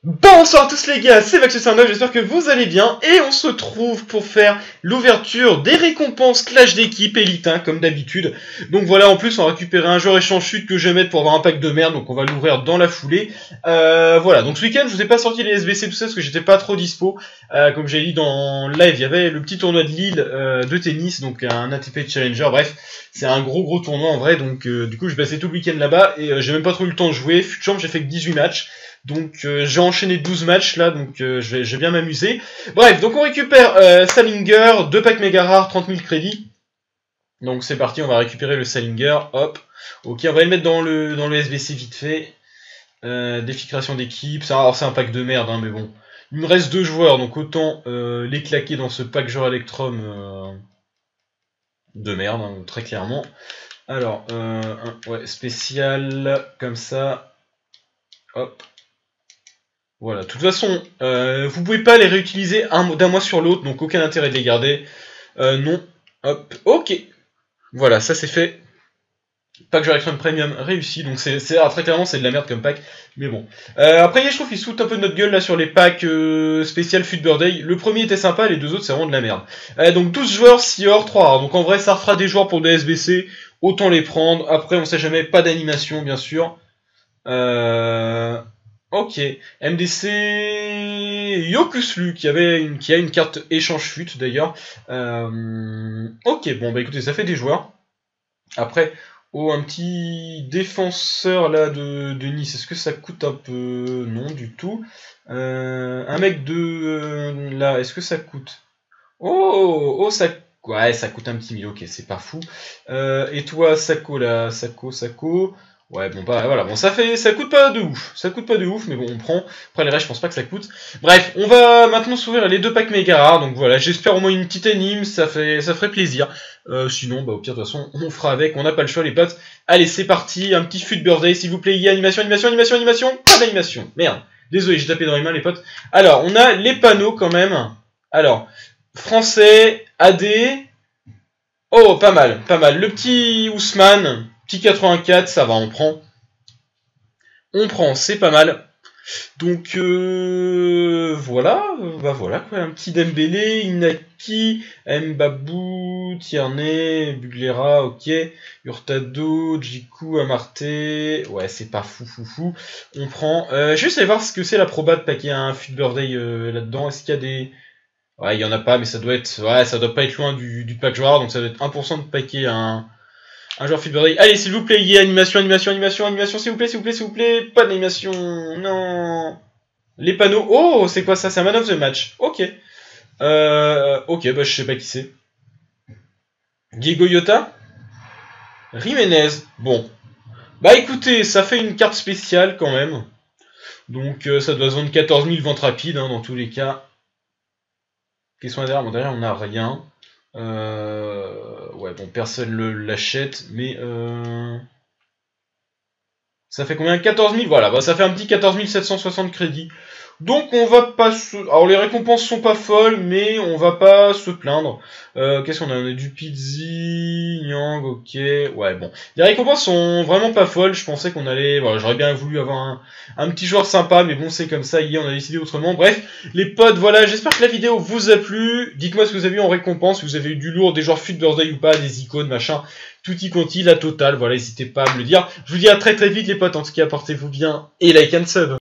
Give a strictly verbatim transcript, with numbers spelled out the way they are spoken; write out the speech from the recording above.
Bonsoir à tous les gars, c'est Vax soixante-neuf, j'espère que vous allez bien et on se retrouve pour faire l'ouverture des récompenses Clash d'équipe Elite un comme d'habitude. Donc voilà, en plus on a récupéré un joueur échange chute que je vais mettre pour avoir un pack de merde, donc on va l'ouvrir dans la foulée. Euh, voilà, donc ce week-end je vous ai pas sorti les S B C tout ça parce que j'étais pas trop dispo. Euh, comme j'ai dit dans live, il y avait le petit tournoi de Lille euh, de tennis, donc un A T P Challenger, bref. C'est un gros gros tournoi en vrai, donc euh, du coup je passais tout le week-end là-bas et euh, j'ai même pas trop eu le temps de jouer. Fut de chambre, j'ai fait que dix-huit matchs. Donc euh, j'ai enchaîné douze matchs là, donc euh, je, vais, je vais bien m'amuser. Bref, donc on récupère euh, Salinger, deux packs méga rares, trente mille crédits. Donc c'est parti, on va récupérer le Salinger, hop. Ok, on va le mettre dans le, dans le S B C vite fait. Euh, défi création d'équipe, alors c'est un pack de merde, hein, mais bon. Il me reste deux joueurs, donc autant euh, les claquer dans ce pack joueur Electrum euh, de merde, hein, très clairement. Alors, euh, un, ouais, spécial, comme ça. Hop. Voilà, de toute façon, euh, vous pouvez pas les réutiliser d'un mois sur l'autre, donc aucun intérêt de les garder. Euh, non, hop, ok. Voilà, ça c'est fait. Pack joueur Electrum Premium réussi, donc c'est très clairement c'est de la merde comme pack, mais bon. Euh, après, je trouve qu'ils se foutent un peu de notre gueule là sur les packs euh, spécial Fut Birthday. Le premier était sympa, les deux autres c'est vraiment de la merde. Euh, donc douze joueurs, six or, trois rares. Donc en vrai, ça refera des joueurs pour des S B C, autant les prendre. Après, on sait jamais, pas d'animation bien sûr. Euh... Ok, M D C Yokuslu qui avait une, qui a une carte échange fut d'ailleurs. Euh, ok, bon bah écoutez, ça fait des joueurs. Après, oh un petit défenseur là de, de Nice, est-ce que ça coûte un peu? Non du tout. Euh, un mec de euh, là, est-ce que ça coûte? Oh, oh ça, ouais ça coûte un petit mille. Ok, c'est pas fou. Euh, et toi Sako là, Sako, Sako. Ouais, bon, bah voilà, bon, ça fait, ça coûte pas de ouf, ça coûte pas de ouf, mais bon, on prend. Après, les restes, je pense pas que ça coûte. Bref, on va maintenant s'ouvrir les deux packs méga rares, donc voilà, j'espère au moins une petite anime, ça fait, ça ferait plaisir. Euh, sinon, bah, au pire, de toute façon, on fera avec, on n'a pas le choix, les potes. Allez, c'est parti, un petit Fut Birthday, s'il vous plaît, il y a animation, animation, animation, animation, pas d'animation, merde. Désolé, j'ai tapé dans les mains, les potes. Alors, on a les panneaux, quand même. Alors, français, A D. Oh, pas mal, pas mal. Le petit Ousmane. Petit quatre-vingt-quatre, ça va, on prend. On prend, c'est pas mal. Donc, euh, voilà, bah voilà, quoi. Un petit Dembélé, Inaki, Mbabou, Tierney, Buglera, ok. Hurtado, Djikou, Amarté. Ouais, c'est pas fou, fou, fou. On prend. Euh, je vais juste voir ce que c'est la proba de paquer un Fut Birthday euh, là-dedans. Est-ce qu'il y a des. Ouais, il y en a pas, mais ça doit être. Ouais, ça doit pas être loin du, du pack joueur, donc ça doit être un pour cent de paquer un. Un joueur Fut Birthday. Allez, s'il vous plaît, y animation, animation, animation, animation, s'il vous plaît, s'il vous plaît, s'il vous plaît. Pas d'animation, non. Les panneaux. Oh, c'est quoi ça? C'est un man of the match. Ok. Euh, ok, bah je sais pas qui c'est. Diego Yota? Jiménez. Bon. Bah écoutez, ça fait une carte spéciale quand même. Donc euh, ça doit se vendre quatorze mille ventes rapides hein, dans tous les cas. Qu'est-ce qu'on a derrière? Bon, derrière on a rien. Euh... Ouais, bon, personne ne l'achète, mais... Euh... Ça fait combien? quatorze mille, voilà, bah, ça fait un petit quatorze mille sept cent soixante crédits. Donc on va pas se... Alors les récompenses sont pas folles, mais on va pas se plaindre. Euh, Qu'est-ce qu'on a? On a du Pizzi, Nyang, ok. Ouais, bon. Les récompenses sont vraiment pas folles. Je pensais qu'on allait... Voilà, j'aurais bien voulu avoir un, un petit joueur sympa, mais bon, c'est comme ça. Hier, on a décidé autrement. Bref, les potes, voilà. J'espère que la vidéo vous a plu. Dites-moi ce que vous avez eu en récompense. Si vous avez eu du lourd, des joueurs Fut Birthday ou pas, des icônes, machin. Tutti quanti, la totale. Voilà, n'hésitez pas à me le dire. Je vous dis à très très vite, les potes. En tout cas, portez-vous bien et like and sub.